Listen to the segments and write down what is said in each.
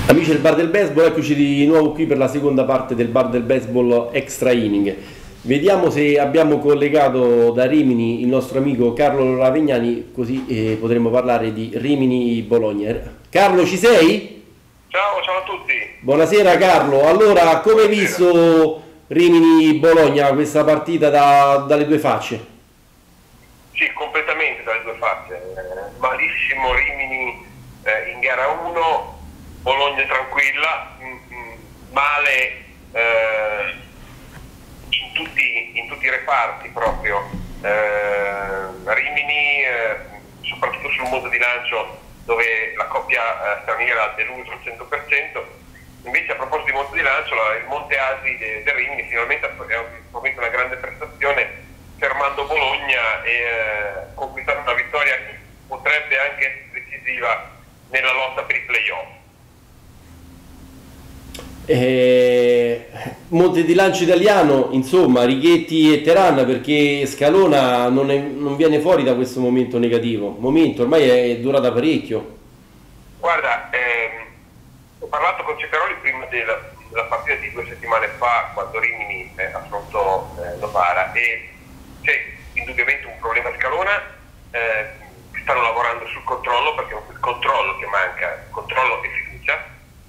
Amici del Bar del Baseball, eccoci di nuovo qui per la seconda parte del Bar del Baseball Extra Inning. Vediamo se abbiamo collegato da Rimini il nostro amico Carlo Ravignani, così potremo parlare di Rimini-Bologna. Carlo, ci sei? Ciao a tutti. Buonasera Carlo, allora come hai visto Rimini-Bologna, questa partita dalle due facce? Sì, completamente dalle due facce. Malissimo Rimini in gara 1, Bologna tranquilla, male in tutti i reparti proprio. Rimini, soprattutto sul modo di lancio, dove la coppia straniera ha deluso al 100%. Invece, a proposito di modo di lancio, il Monte Asi del Rimini finalmente ha fornito una grande prestazione, fermando Bologna e conquistando una vittoria che potrebbe anche essere decisiva nella lotta per i playoff. Monte di lancio italiano, insomma, Righetti e Teran, perché Scalona non viene fuori da questo momento negativo. Ormai è durata parecchio. Guarda, ho parlato con Ceccaroli prima della partita di 2 settimane fa, quando Rimini affrontò Novara, e c'è indubbiamente un problema a Scalona. Stanno lavorando sul controllo, perché è il controllo che manca, controllo e fiducia.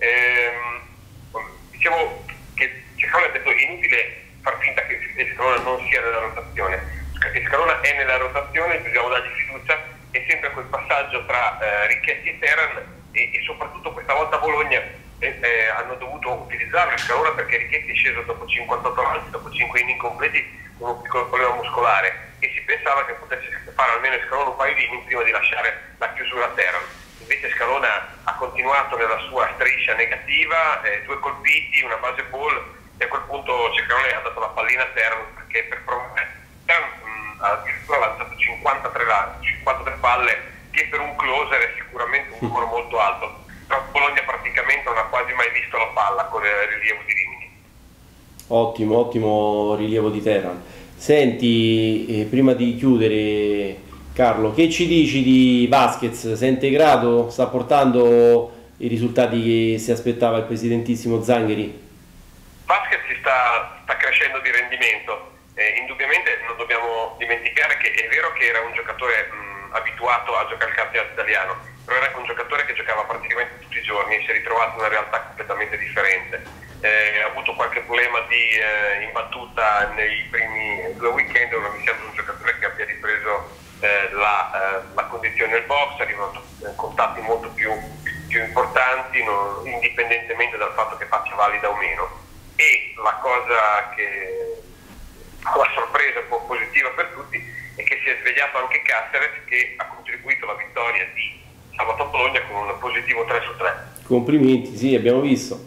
Diciamo che Ceccaroli ha detto è inutile far finta che Scalona non sia nella rotazione, perché Scalona è nella rotazione, dobbiamo dargli fiducia, e sempre quel passaggio tra Righetti e Teran, e soprattutto questa volta a Bologna hanno dovuto utilizzare Scalona, perché Righetti è sceso dopo 58 lanci, dopo 5 inning completi, con un piccolo problema muscolare, e si pensava che potesse fare almeno Scalona un paio di inning prima di lasciare la chiusura a Teran. Invece Scalona ha continuato nella sua striscia negativa, 2 colpiti, una base ball, e a quel punto Ceccaroli ha dato la pallina a Teran, perché per provare Teran ha addirittura lanciato 53 palle, che per un closer è sicuramente un numero molto alto. Però Bologna praticamente non ha quasi mai visto la palla con il rilievo di Rimini. Ottimo rilievo di Teran. Senti, prima di chiudere, Carlo, che ci dici di Vázquez? Si è integrato? Sta portando i risultati che si aspettava il presidentissimo Zangheri? Vázquez sta crescendo di rendimento. Indubbiamente non dobbiamo dimenticare che è vero che era un giocatore abituato a giocare il campionato italiano, però era anche un giocatore che giocava praticamente tutti i giorni e si è ritrovato in una realtà completamente differente. Ha avuto qualche problema in battuta nei primi 2 weekend, ora mi sembra un giocatore che abbia ripreso la condizione del box, arrivano contatti molto più importanti, indipendentemente dal fatto che faccia valida o meno. E la cosa la sorpresa un po' positiva per tutti è che si è svegliato anche Cáceres, che ha contribuito alla vittoria di sabato a Bologna con un positivo 3/3. Complimenti, sì, abbiamo visto.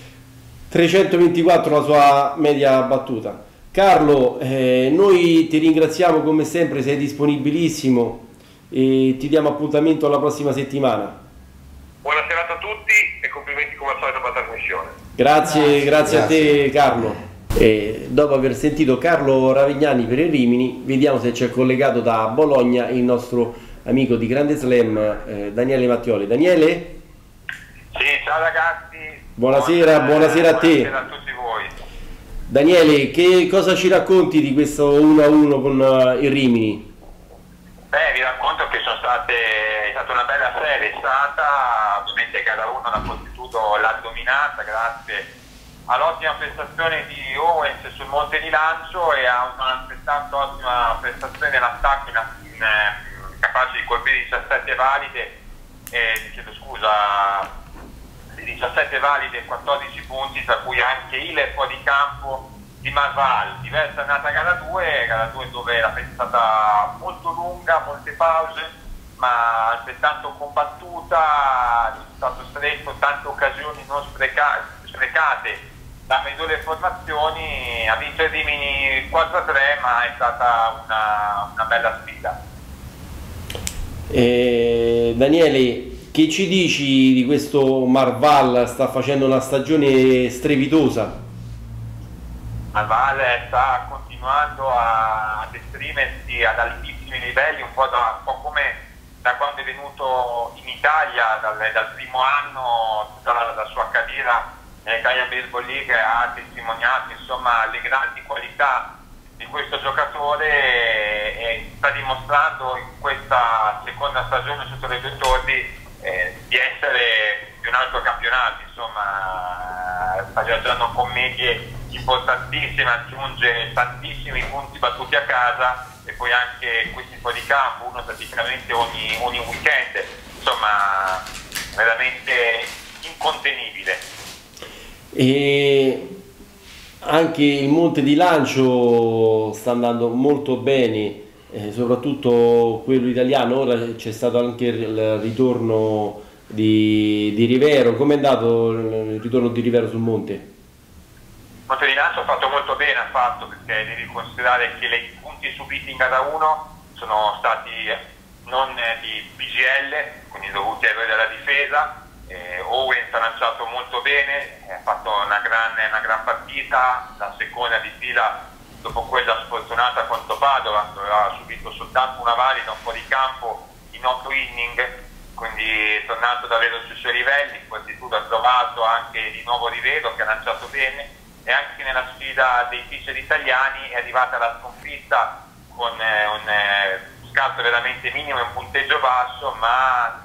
324 la sua media battuta. Carlo, noi ti ringraziamo come sempre, sei disponibilissimo e ti diamo appuntamento alla prossima settimana. Buona serata a tutti e complimenti come al solito per la trasmissione. Grazie a te Carlo. Dopo aver sentito Carlo Ravignani per il Rimini, vediamo se c'è collegato da Bologna il nostro amico di Grande Slam, Daniele Mattioli. Daniele? Sì, ciao ragazzi. Buonasera a te. Buonasera a tutti voi. Daniele, che cosa ci racconti di questo 1-1 con il Rimini? Beh, vi racconto che è stata una bella serie, ovviamente gara 1 la Fortitudo l'ha dominata grazie all'ottima prestazione di Owens sul monte di lancio e a un'altrettanto ottima prestazione nell'attacco, capace di colpire 17 valide, 17 valide e 14 punti, tra cui anche il fuori campo di Marval. Diversa è andata gara 2 dove la partita è stata molto lunga, molte pause, ma altrettanto combattuta, risultato stretto, tante occasioni non sprecate da migliori formazioni. Ha vinto il Rimini 4-3, ma è stata una bella sfida. Daniele, che ci dici di questo Marval? Sta facendo una stagione strepitosa. Marval sta continuando ad esprimersi ad altissimi livelli, un po' come da quando è venuto in Italia, dal primo anno, tutta la sua carriera nell'Italia Baseball League ha testimoniato insomma le grandi qualità di questo giocatore e sta dimostrando in questa seconda stagione sotto le due torri di essere di un altro campionato, insomma sta viaggiando con medie importantissime, aggiunge tantissimi punti battuti a casa e poi anche questi fuori campo, uno praticamente ogni weekend, insomma veramente incontenibile. E anche il monte di lancio sta andando molto bene, soprattutto quello italiano. Ora c'è stato anche il ritorno di Rivero. Com'è andato il ritorno di Rivero sul monte? Il monte di lancio ha fatto molto bene, perché devi considerare che i punti subiti in gara 1 sono stati non di PGL, quindi dovuti ai errori della difesa. Owens ha lanciato molto bene, ha fatto una gran partita, la seconda di fila dopo quella sfortunata contro Padova, dove aveva subito soltanto una valida, un fuori campo in 8 inning, quindi è tornato davvero sui suoi livelli. In fortitudo ha trovato anche di nuovo Rivero che ha lanciato bene, e anche nella sfida dei pitcher italiani è arrivata la sconfitta con un scarto veramente minimo e un punteggio basso, ma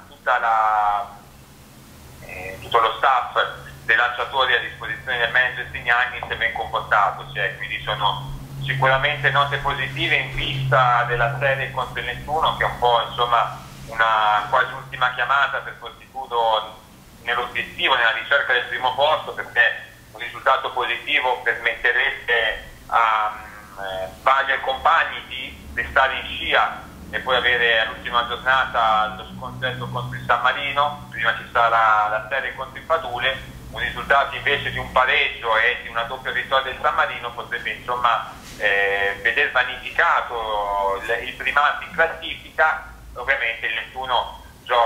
tutto lo staff dei lanciatori a disposizione del manager Signani si è ben comportato, quindi sono sicuramente note positive in vista della serie contro il Nettuno, che è un po' insomma una quasi ultima chiamata per Fortitudo nell'obiettivo, nella ricerca del primo posto, perché un risultato positivo permetterebbe a Baglio e compagni di restare in scia e poi avere all'ultima giornata lo scontro contro il San Marino. Prima ci sarà la serie contro il Padule. Un risultato invece di un pareggio e di una doppia vittoria del San Marino potrebbe insomma veder vanificato il primato in classifica. Ovviamente il Nettuno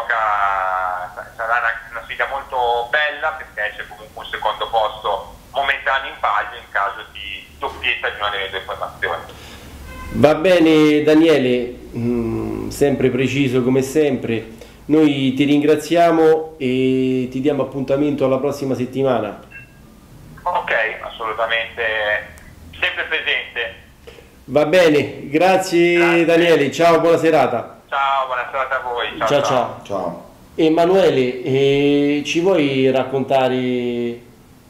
sarà una sfida molto bella, perché c'è comunque un secondo posto momentaneo in palio in caso di doppietta di una delle due formazioni. Va bene Daniele, sempre preciso come sempre. Noi ti ringraziamo e ti diamo appuntamento alla prossima settimana. Ok, assolutamente, sempre presente. Va bene, grazie. Daniele, ciao, buona serata. Ciao, buona serata a voi. Ciao. Emanuele, ci vuoi raccontare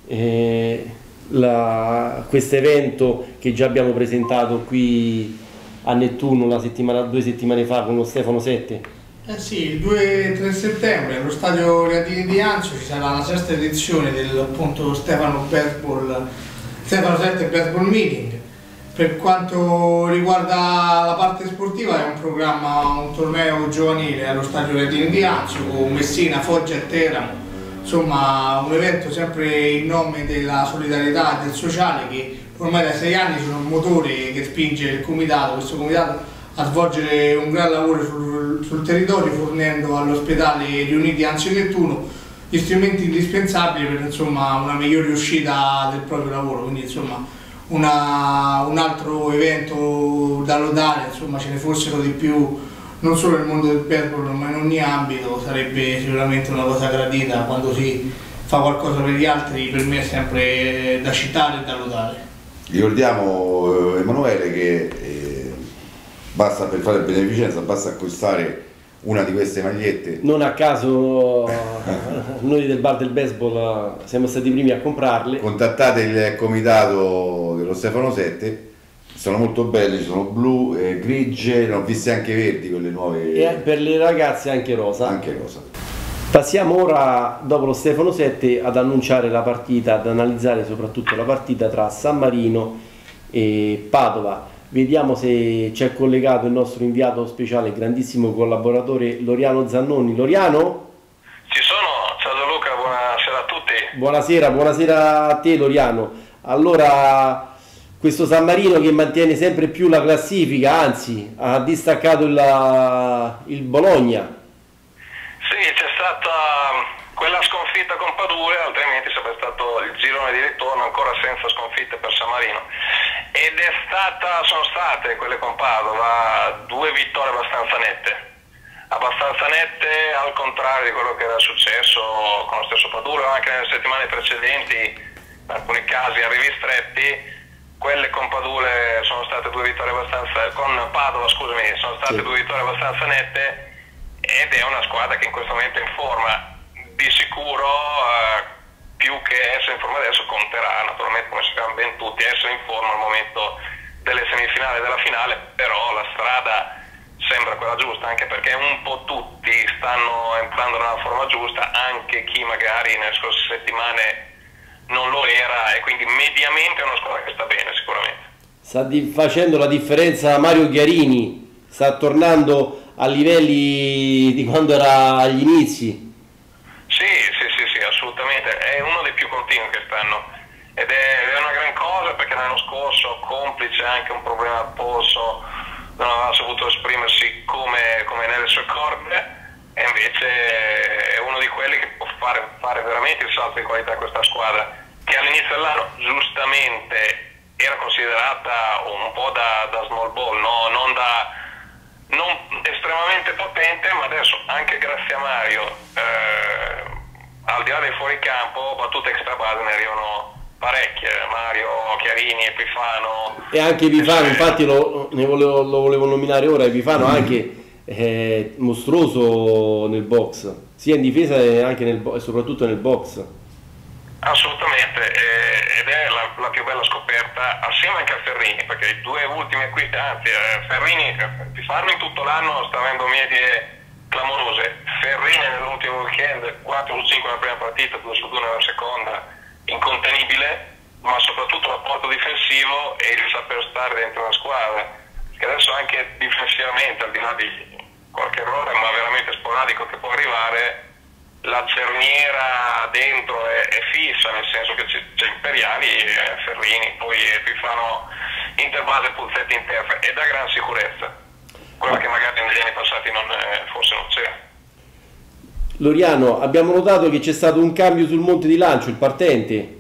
questo evento che già abbiamo presentato qui a Nettuno 2 settimane fa con lo Stefano 7? Sì, il 2-3 settembre allo stadio Reatini di Anzio ci sarà la sesta edizione del appunto Stefano 7 Baseball Meeting. Per quanto riguarda la parte sportiva è un torneo giovanile allo stadio Reatini di Anzio con Messina, Foggia e Teramo. Insomma, un evento sempre in nome della solidarietà e del sociale, che ormai da 6 anni sono un motore che spinge questo comitato a svolgere un gran lavoro sul territorio, fornendo all'ospedale Riuniti Anzio Nettuno gli strumenti indispensabili per insomma una migliore uscita del proprio lavoro. Quindi insomma un altro evento da lodare, insomma ce ne fossero di più non solo nel mondo del baseball ma in ogni ambito, sarebbe sicuramente una cosa gradita. Quando si fa qualcosa per gli altri, per me è sempre da citare e da lodare. Ricordiamo Emanuele che basta, per fare beneficenza, basta acquistare una di queste magliette. Non a caso noi del Bar del Baseball siamo stati i primi a comprarle. Contattate il comitato dello Stefano 7, sono molto belli, sono blu, grigie, ne ho viste anche verdi, quelle nuove. E per le ragazze anche rosa. Anche rosa. Passiamo ora, dopo lo Stefano 7, ad annunciare la partita, ad analizzare soprattutto la partita tra San Marino e Padova. Vediamo se c'è collegato il nostro inviato speciale, grandissimo collaboratore Loriano Zannoni. Loriano? Ci sono, ciao Luca, buonasera a tutti. Buonasera a te Loriano. Allora, questo San Marino che mantiene sempre più la classifica, anzi ha distaccato il Bologna. Sì, c'è stata quella sconfitta con Padule, altrimenti sarebbe stato il girone di ritorno ancora senza sconfitte per San Marino. Ed sono state quelle con Padova 2 vittorie abbastanza nette. abbastanza nette, al contrario di quello che era successo con lo stesso Padula, anche nelle settimane precedenti, in alcuni casi arrivi stretti. Quelle con Padule sono state due vittorie abbastanza, con Padova scusami, sono state due vittorie abbastanza nette, ed è una squadra che in questo momento è in forma. Di sicuro più che essere in forma adesso conterà, naturalmente come sappiamo ben tutti, essere in forma al momento delle semifinali e della finale, però la strada sembra quella giusta, anche perché un po' tutti stanno entrando nella forma giusta, anche chi magari nelle scorse settimane non lo era, e quindi mediamente è una squadra che sta bene sicuramente. Sta facendo la differenza Mario Chiarini, sta tornando a livelli di quando era agli inizi. Sì, assolutamente, è uno dei più continui quest'anno, ed è una gran cosa, perché l'anno scorso, complice anche un problema al polso, non aveva saputo esprimersi come nelle sue corde, e invece è uno di quelli che può fare veramente il salto di qualità a questa squadra, che all'inizio dell'anno giustamente era considerata un po' da small ball, no? non estremamente potente, ma adesso anche grazie a Mario, al di là dei fuoricampo, battute extra base ne arrivano parecchie. Mario, Chiarini, Epifano. E anche Epifano, infatti lo volevo nominare ora, Epifano anche mostruoso nel box, sia in difesa e anche e soprattutto nel box. Assolutamente, ed è la più bella scoperta, assieme anche a Ferrini, perché i due ultimi acquisti, anzi Ferrini, Epifano in tutto l'anno sta avendo medie clamorose. Ferrini nell'ultimo weekend 4 su 5 nella prima partita, 2 su 2 nella seconda, incontenibile, ma soprattutto l'apporto difensivo e il saper stare dentro la squadra, che adesso anche difensivamente, al di là di qualche errore ma veramente sporadico che può arrivare, la cerniera dentro è fissa, nel senso che c'è Imperiali, Ferrini, poi Epifano interbase, Puzzetti interfa, e dà gran sicurezza, quella che magari negli anni passati forse non c'era. Loriano, abbiamo notato che c'è stato un cambio sul monte di lancio, il partente.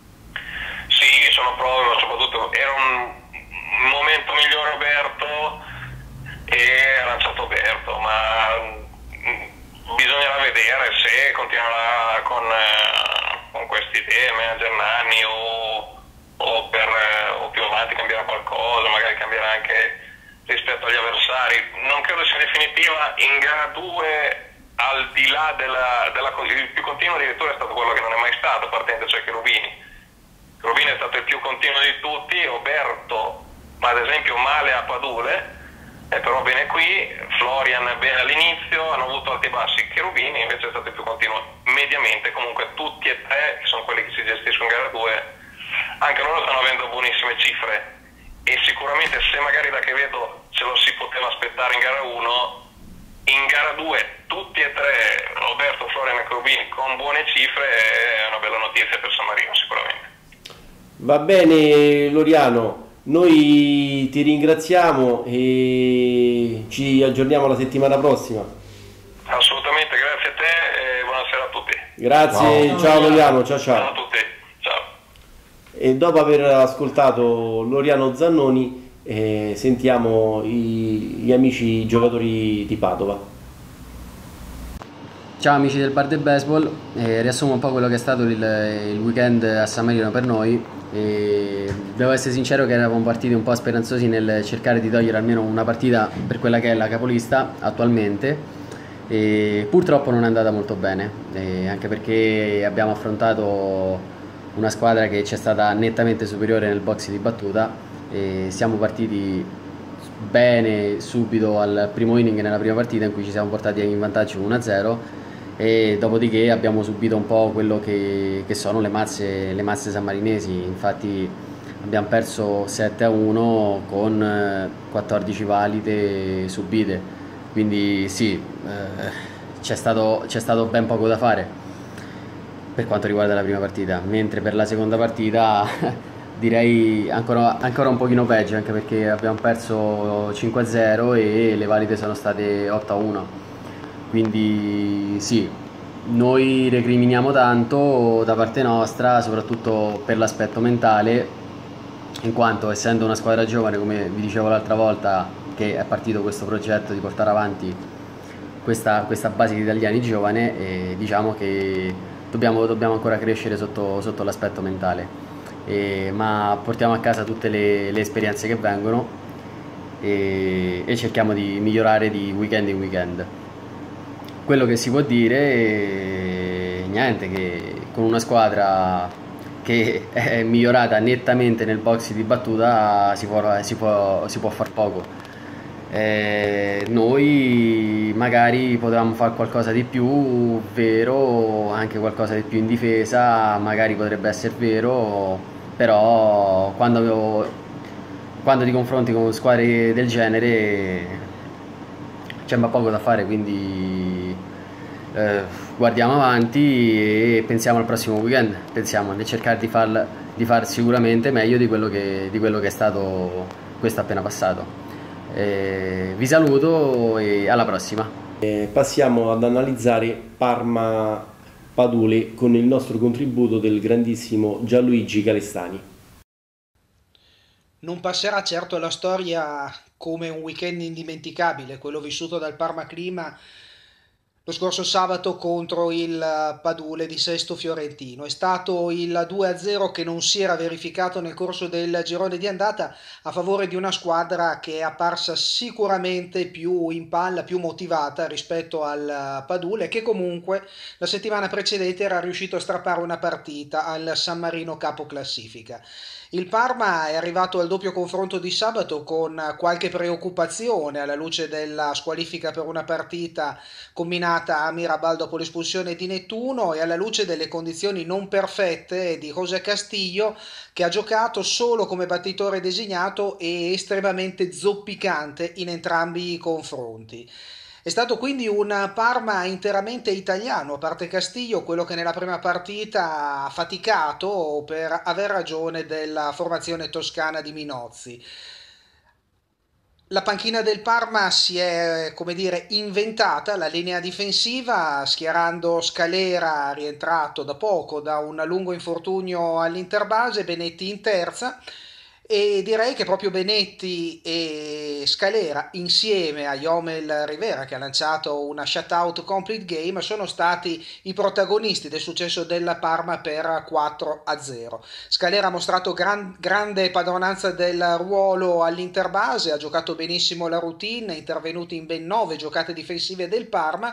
Sì, sono proprio, soprattutto era un momento migliore Berto, e ha lanciato Berto, ma bisognerà vedere se continuerà con queste idee, manager Nanni, o più avanti cambierà qualcosa, magari cambierà anche rispetto agli avversari. Non credo sia definitiva. In gara 2, al di là il più continuo addirittura è stato quello che non è mai stato partente, cioè Cherubini è stato il più continuo di tutti, Roberto ma ad esempio male a Padule, però bene qui, Florian bene all'inizio, hanno avuto alti e bassi. Cherubini invece è stato il più continuo mediamente, comunque tutti e tre, che sono quelli che si gestiscono in gara 2, anche loro stanno avendo buonissime cifre, e sicuramente se magari da che vedo ce lo si poteva aspettare in gara 1, in gara 2 tutti e tre, Roberto, Florian e Cherubini, con buone cifre, è una bella notizia per San Marino sicuramente. Va bene Loriano, noi ti ringraziamo e ci aggiorniamo la settimana prossima. Assolutamente, grazie a te e buonasera a tutti. Grazie, ciao Loriano, ciao. Ciao a tutti, ciao. E dopo aver ascoltato Loriano Zannoni sentiamo gli amici giocatori di Padova. Ciao amici del Bar del Baseball, riassumo un po' quello che è stato il weekend a San Marino per noi. Devo essere sincero che eravamo partiti un po' speranzosi nel cercare di togliere almeno una partita per quella che è la capolista attualmente, e purtroppo non è andata molto bene, anche perché abbiamo affrontato una squadra che ci è stata nettamente superiore nel box di battuta, e siamo partiti bene subito al primo inning nella prima partita, in cui ci siamo portati in vantaggio 1-0, e dopodiché abbiamo subito un po' quello che sono le mazze sammarinesi. Infatti abbiamo perso 7-1 con 14 valide subite, quindi sì, c'è stato ben poco da fare per quanto riguarda la prima partita, mentre per la seconda partita direi ancora un pochino peggio, anche perché abbiamo perso 5-0 e le valide sono state 8-1. Quindi sì, noi recriminiamo tanto da parte nostra, soprattutto per l'aspetto mentale, in quanto essendo una squadra giovane, come vi dicevo l'altra volta, che è partito questo progetto di portare avanti questa base di italiani giovane, e diciamo che dobbiamo ancora crescere sotto l'aspetto mentale, ma portiamo a casa tutte le esperienze che vengono e cerchiamo di migliorare di weekend in weekend. Quello che si può dire è niente, che con una squadra che è migliorata nettamente nel box di battuta si può far poco. Noi magari potevamo fare qualcosa di più, vero, anche qualcosa di più in difesa, magari potrebbe essere vero, però quando ti confronti con squadre del genere c'è poco da fare, quindi guardiamo avanti e pensiamo al prossimo weekend, pensiamo di cercare di far sicuramente meglio di quello che è stato questo appena passato. Vi saluto e alla prossima. Passiamo ad analizzare Parma Padule con il nostro contributo del grandissimo Gianluigi Calestani. Non passerà certo alla storia come un weekend indimenticabile, quello vissuto dal Parma Clima lo scorso sabato contro il Padule di Sesto Fiorentino. È stato il 2-0 che non si era verificato nel corso del girone di andata a favore di una squadra che è apparsa sicuramente più in palla, più motivata rispetto al Padule, che comunque la settimana precedente era riuscito a strappare una partita al San Marino capoclassifica. Il Parma è arrivato al doppio confronto di sabato con qualche preoccupazione alla luce della squalifica per una partita combinata a Mirabal dopo l'espulsione di Nettuno e alla luce delle condizioni non perfette di José Castillo, che ha giocato solo come battitore designato e estremamente zoppicante in entrambi i confronti. È stato quindi un Parma interamente italiano, a parte Castillo, quello che nella prima partita ha faticato per aver ragione della formazione toscana di Minozzi. La panchina del Parma si è, come dire, inventata la linea difensiva, schierando Scalera, rientrato da poco da un lungo infortunio all'interbase, Benetti in terza. E direi che proprio Benetti e Scalera, insieme a Jomel Rivera, che ha lanciato una shutout complete game, sono stati i protagonisti del successo della Parma per 4-0. Scalera ha mostrato grande padronanza del ruolo all'interbase, ha giocato benissimo la routine, è intervenuto in ben 9 giocate difensive del Parma.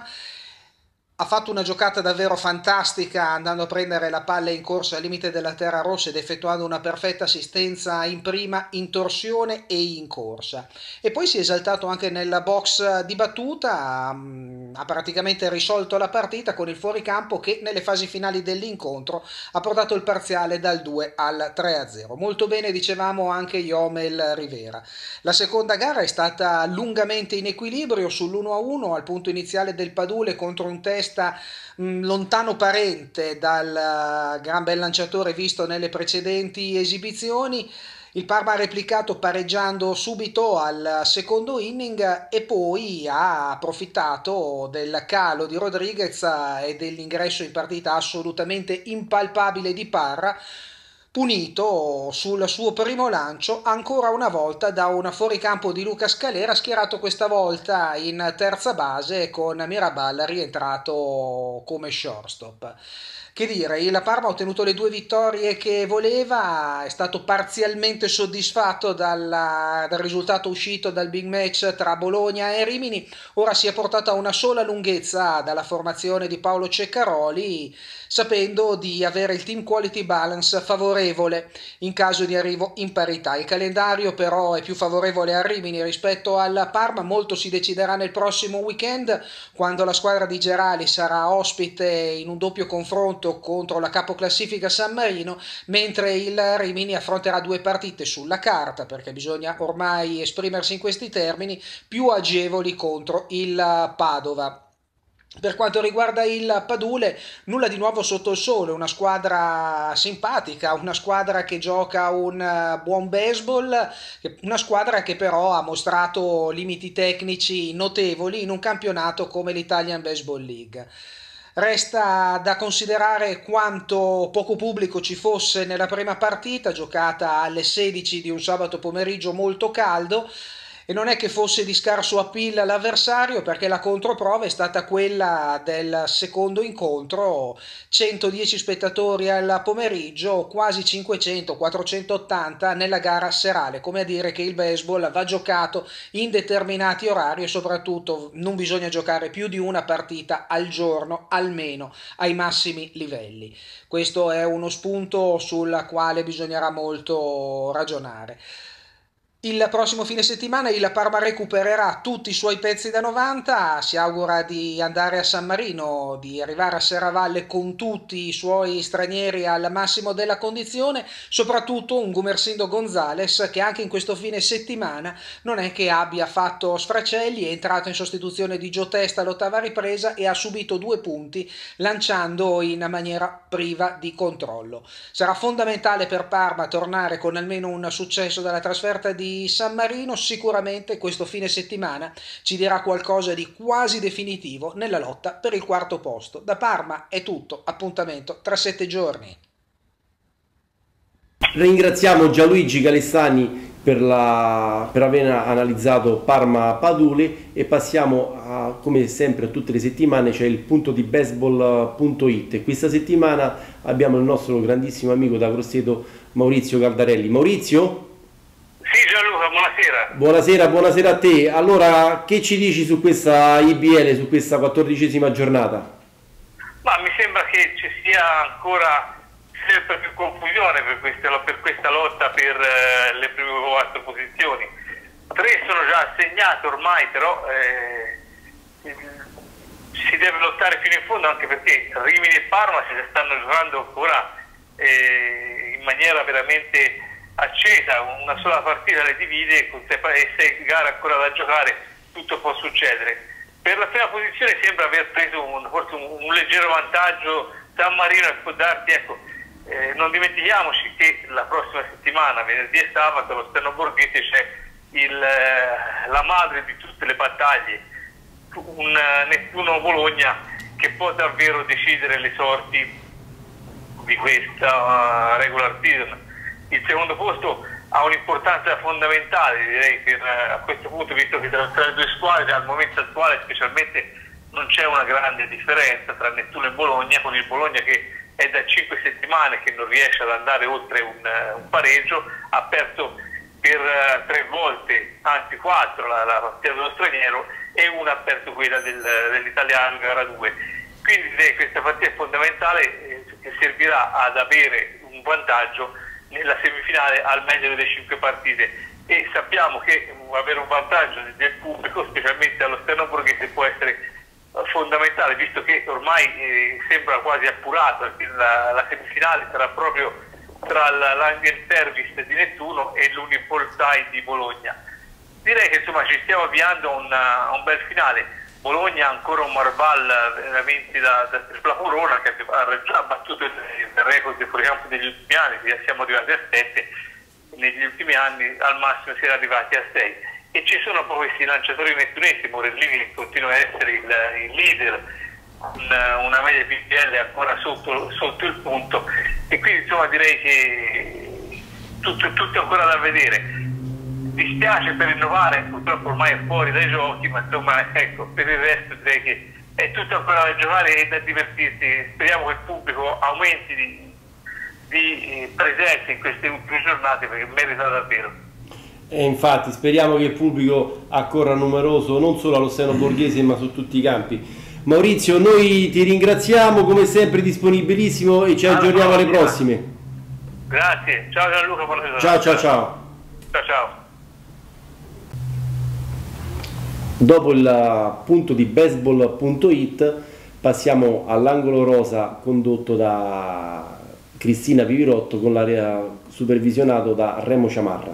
Ha fatto una giocata davvero fantastica andando a prendere la palla in corsa al limite della terra rossa ed effettuando una perfetta assistenza in prima, in torsione e in corsa. E poi si è esaltato anche nella box di battuta, ha praticamente risolto la partita con il fuoricampo che nelle fasi finali dell'incontro ha portato il parziale dal 2-3-0. Molto bene, dicevamo, anche Jomel Rivera. La seconda gara è stata lungamente in equilibrio sull'1-1 al punto iniziale del Padule contro un test lontano parente dal gran bel lanciatore visto nelle precedenti esibizioni. Il Parma ha replicato pareggiando subito al secondo inning e poi ha approfittato del calo di Rodriguez e dell'ingresso in partita assolutamente impalpabile di Parra, punito sul suo primo lancio ancora una volta da un fuoricampo di Luca Scalera, schierato questa volta in terza base con Mirabal rientrato come shortstop. Che dire, il Parma ha ottenuto le 2 vittorie che voleva, è stato parzialmente soddisfatto dal risultato uscito dal big match tra Bologna e Rimini, ora si è portato a una sola lunghezza dalla formazione di Paolo Ceccaroli, sapendo di avere il team quality balance favorevole in caso di arrivo in parità. Il calendario però è più favorevole a Rimini rispetto al Parma, molto si deciderà nel prossimo weekend quando la squadra di Gerali sarà ospite in un doppio confronto contro la capoclassifica San Marino, mentre il Rimini affronterà 2 partite sulla carta, perché bisogna ormai esprimersi in questi termini, più agevoli contro il Padova. Per quanto riguarda il Padule, nulla di nuovo sotto il sole, una squadra simpatica, una squadra che gioca un buon baseball, una squadra che però ha mostrato limiti tecnici notevoli in un campionato come l'Italian Baseball League. Resta da considerare quanto poco pubblico ci fosse nella prima partita, giocata alle 16 di un sabato pomeriggio molto caldo, e non è che fosse di scarso appeal l'avversario, perché la controprova è stata quella del secondo incontro: 110 spettatori al pomeriggio, quasi 500, 480 nella gara serale, come a dire che il baseball va giocato in determinati orari e soprattutto non bisogna giocare più di una partita al giorno, almeno ai massimi livelli. Questo è uno spunto sul quale bisognerà molto ragionare. Il prossimo fine settimana il Parma recupererà tutti i suoi pezzi da 90, si augura di andare a San Marino, di arrivare a Serravalle con tutti i suoi stranieri al massimo della condizione, soprattutto un Gumersindo Gonzalez che anche in questo fine settimana non è che abbia fatto sfracelli, è entrato in sostituzione di Gio Testa all'8ª ripresa e ha subito 2 punti lanciando in maniera priva di controllo. Sarà fondamentale per Parma tornare con almeno un successo dalla trasferta di San Marino. Sicuramente questo fine settimana ci dirà qualcosa di quasi definitivo nella lotta per il 4º posto. Da Parma è tutto, appuntamento tra 7 giorni. Ringraziamo Gianluigi Calestani per aver analizzato Parma Padule e passiamo come sempre a tutte le settimane c'è il punto di baseball.it e questa settimana abbiamo il nostro grandissimo amico da Grosseto Maurizio Caldarelli. Maurizio? Sì, Gianluca, buonasera. Buonasera a te. Allora, che ci dici su questa IBL, su questa 14ª giornata? Ma mi sembra che ci sia ancora sempre più confusione per questa lotta per le prime 4 posizioni. 3 sono già assegnate ormai, però si deve lottare fino in fondo, anche perché Rimini e Parma si stanno giocando ancora in maniera veramente accesa. Una sola partita le divide, con 6 gare ancora da giocare, tutto può succedere. Per la prima posizione sembra aver preso forse un leggero vantaggio San Marino e può darti, non dimentichiamoci che la prossima settimana, venerdì e sabato, allo Steno Borghese c'è la madre di tutte le battaglie, un Nettuno-Bologna che può davvero decidere le sorti di questa regular season. Il secondo posto ha un'importanza fondamentale, direi, a questo punto, visto che tra le 2 squadre al momento attuale specialmente non c'è una grande differenza tra Nettuno e Bologna, con il Bologna che è da 5 settimane che non riesce ad andare oltre un pareggio, ha perso per 3 volte, anzi 4, la partita dello straniero e una ha perso quella dell'italiano gara 2. Quindi direi che questa partita è fondamentale, che servirà ad avere un vantaggio nella semifinale al meglio delle 5 partite, e sappiamo che avere un vantaggio del pubblico, specialmente allo Steno Borghese, può essere fondamentale, visto che ormai sembra quasi appurato la semifinale sarà proprio tra l'Angel Service di Nettuno e l'Unipol Side di Bologna. Direi che insomma ci stiamo avviando a un bel finale. Bologna ha ancora un Marval veramente da tripla corona, che ha già battuto il record del fuoricampo degli ultimi anni, siamo arrivati a 7, negli ultimi anni al massimo si era arrivati a 6, e ci sono poi questi lanciatori nettunesi, Morellini che continua a essere il leader, una media PPL ancora sotto il punto, e quindi insomma direi che tutto ancora da vedere. Dispiace per rinnovare, purtroppo ormai è fuori dai giochi, ma insomma ecco, per il resto direi che è tutto ancora da giocare e da divertirsi. Speriamo che il pubblico aumenti di presenza in queste ultime giornate, perché merita davvero. E infatti speriamo che il pubblico accorra numeroso non solo allo Steno Borghese ma su tutti i campi. Maurizio, noi ti ringraziamo, come sempre disponibilissimo, e ci aggiorniamo alle prossime. Grazie, ciao Gianluca, buonasera. Ciao. Dopo il punto di baseball.it passiamo all'angolo rosa condotto da Cristina Vivirotto con l'area supervisionato da Remo Ciamarra.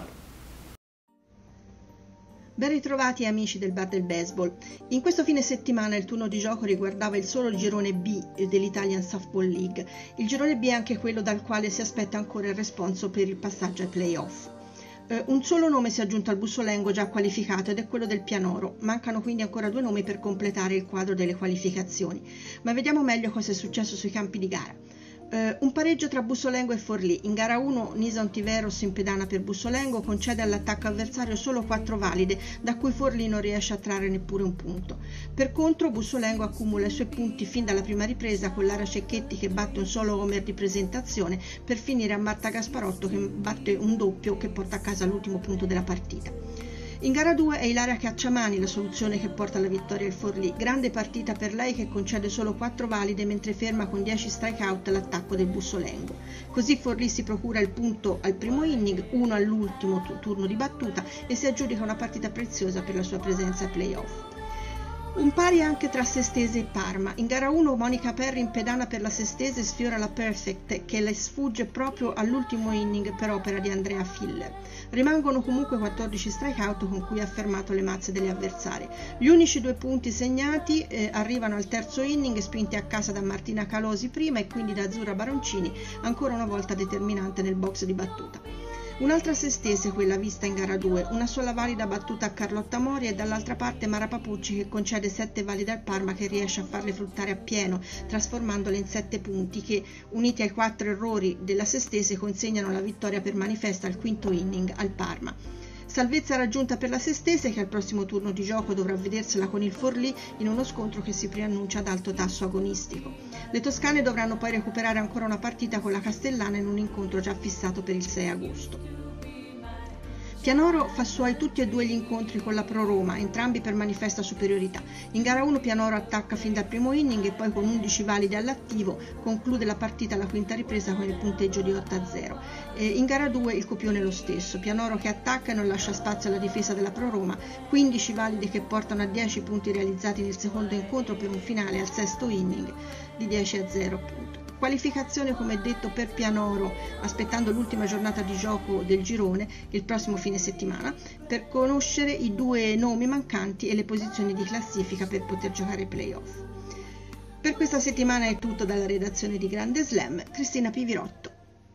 Ben ritrovati amici del Bar del Baseball. In questo fine settimana il turno di gioco riguardava il solo girone B dell'Italian Softball League. Il girone B è anche quello dal quale si aspetta ancora il responso per il passaggio ai playoff. Un solo nome si è aggiunto al bussolengo già qualificato ed è quello del Pianoro. Mancano quindi ancora 2 nomi per completare il quadro delle qualificazioni. Ma vediamo meglio cosa è successo sui campi di gara. Un pareggio tra Bussolengo e Forlì. In gara 1 Nisa Ontiveros in pedana per Bussolengo concede all'attacco avversario solo 4 valide, da cui Forlì non riesce a trarre neppure un punto. Per contro Bussolengo accumula i suoi punti fin dalla prima ripresa con Lara Cecchetti che batte un solo homer di presentazione per finire a Marta Gasparotto che batte un doppio che porta a casa l'ultimo punto della partita. In gara 2 è Ilaria Cacciamani la soluzione che porta alla vittoria il Forlì. Grande partita per lei che concede solo 4 valide mentre ferma con 10 strikeout l'attacco del Bussolengo. Così Forlì si procura il punto al primo inning, 1 all'ultimo turno di battuta e si aggiudica una partita preziosa per la sua presenza ai playoff. Un pari anche tra Sestese e Parma. In gara 1 Monica Perri in pedana per la Sestese sfiora la Perfect che le sfugge proprio all'ultimo inning per opera di Andrea Filler. Rimangono comunque 14 strikeout con cui ha fermato le mazze degli avversari. Gli unici 2 punti segnati arrivano al terzo inning spinti a casa da Martina Calosi prima e quindi da Azzurra Baroncini, ancora una volta determinante nel box di battuta. Un'altra Sestese quella vista in gara 2, una sola valida battuta a Carlotta Mori e dall'altra parte Mara Papucci che concede 7 valide al Parma che riesce a farle fruttare appieno, trasformandole in 7 punti che, uniti ai 4 errori della Sestese, consegnano la vittoria per manifesta al quinto inning al Parma. Salvezza raggiunta per la Sestese che al prossimo turno di gioco dovrà vedersela con il Forlì in uno scontro che si preannuncia ad alto tasso agonistico. Le toscane dovranno poi recuperare ancora una partita con la Castellana in un incontro già fissato per il 6 agosto. Pianoro fa suoi tutti e 2 gli incontri con la Pro Roma, entrambi per manifesta superiorità. In gara 1 Pianoro attacca fin dal primo inning e poi con 11 validi all'attivo conclude la partita alla quinta ripresa con il punteggio di 8-0. In gara 2 il copione è lo stesso, Pianoro che attacca e non lascia spazio alla difesa della Pro Roma, 15 validi che portano a 10 punti realizzati nel secondo incontro per un finale al sesto inning di 10-0 appunto. Qualificazione come detto per Pianoro, aspettando l'ultima giornata di gioco del girone il prossimo fine settimana per conoscere i 2 nomi mancanti e le posizioni di classifica per poter giocare ai playoff. Per questa settimana è tutto dalla redazione di Grande Slam, Cristina Pivirotto.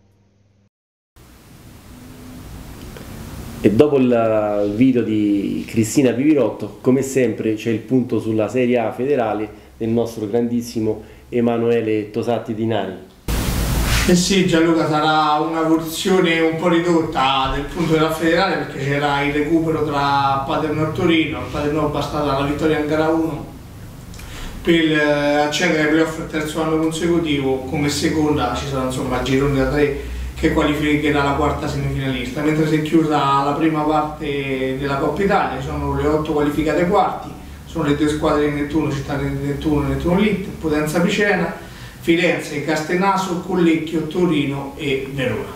E dopo il video di Cristina Pivirotto, come sempre c'è il punto sulla Serie A federale del nostro grandissimo Emanuele Tosatti Dinari. Eh sì, Gianluca, sarà una versione un po' ridotta del punto della federale perché c'era il recupero tra Paderno e Torino. Il Paderno è bastata la vittoria in gara 1 per accedere ai playoff il terzo anno consecutivo. Come seconda ci sarà insomma il girone da 3 che qualificherà la quarta semifinalista, mentre si è chiusa la prima parte della Coppa Italia, sono le 8 qualificate quarti. Sono le 2 squadre di Nettuno, Città di Nettuno, Nettuno Lit, Potenza Picena, Firenze, Castenaso, Collecchio, Torino e Verona.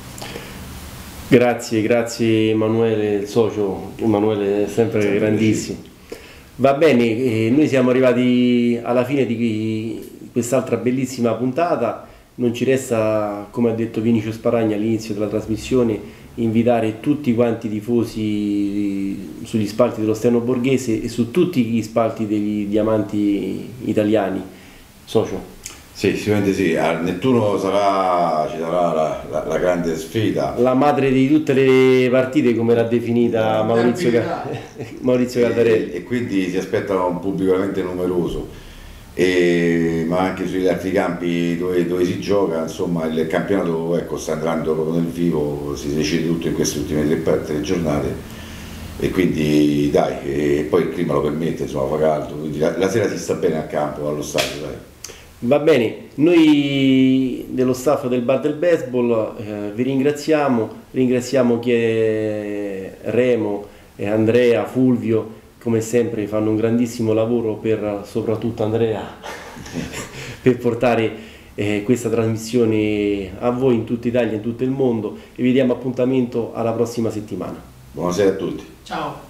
Grazie Emanuele, il socio, Emanuele è sempre grandissimo. Va bene, noi siamo arrivati alla fine di quest'altra bellissima puntata, non ci resta, come ha detto Vinicio Sparagna all'inizio della trasmissione, invitare tutti quanti i tifosi sugli spalti dello Steno Borghese e su tutti gli spalti degli diamanti italiani. Socio? Sì, sicuramente sì, a Nettuno ci sarà la grande sfida. La madre di tutte le partite, come l'ha definita Maurizio Caldarelli. E quindi si aspettano un pubblico veramente numeroso. Ma anche sugli altri campi dove si gioca, insomma il campionato sta andando proprio nel vivo, si decide tutto in queste ultime 3 giornate e quindi dai, e poi il clima lo permette, insomma fa caldo, quindi la sera si sta bene al campo, allo stadio. Dai. Va bene, noi dello staff del Bar del Baseball vi ringraziamo chi è Remo, Andrea, Fulvio, come sempre fanno un grandissimo lavoro soprattutto Andrea per portare questa trasmissione a voi in tutta Italia e in tutto il mondo e vi diamo appuntamento alla prossima settimana. Buonasera a tutti. Ciao.